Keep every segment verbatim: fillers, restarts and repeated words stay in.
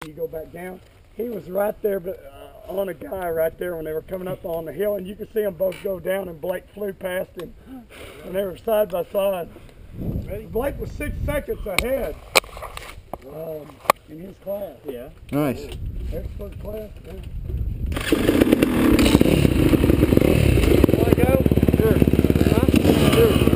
You go back down. He was right there, but uh, on a guy right there when they were coming up on the hill, and you could see them both go down. And Blake flew past him, and they were side by side. Blake was six seconds ahead um, in his class. Yeah. Nice. Expert class. Yeah. Want to go? Sure. Huh? Sure.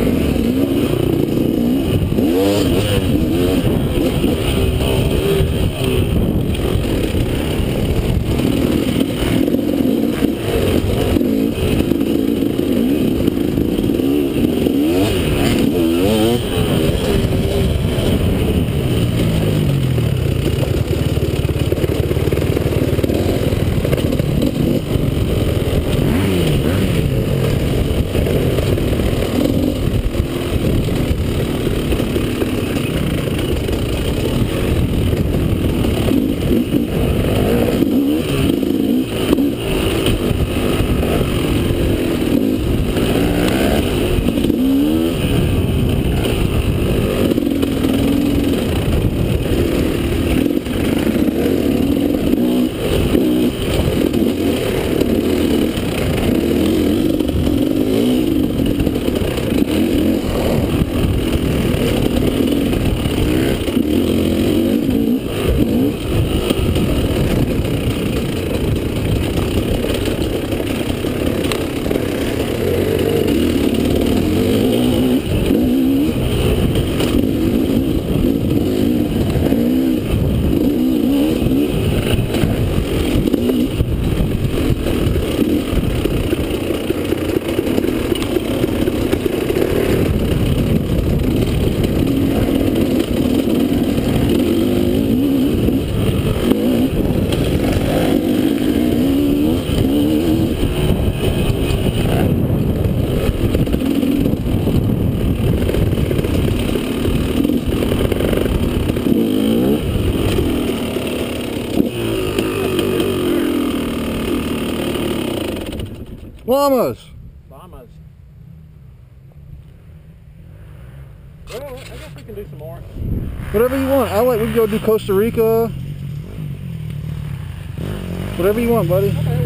Llamas. Llamas. Well, I guess we can do some more. Whatever you want. I like. We can go do Costa Rica. Whatever you want, buddy. Okay.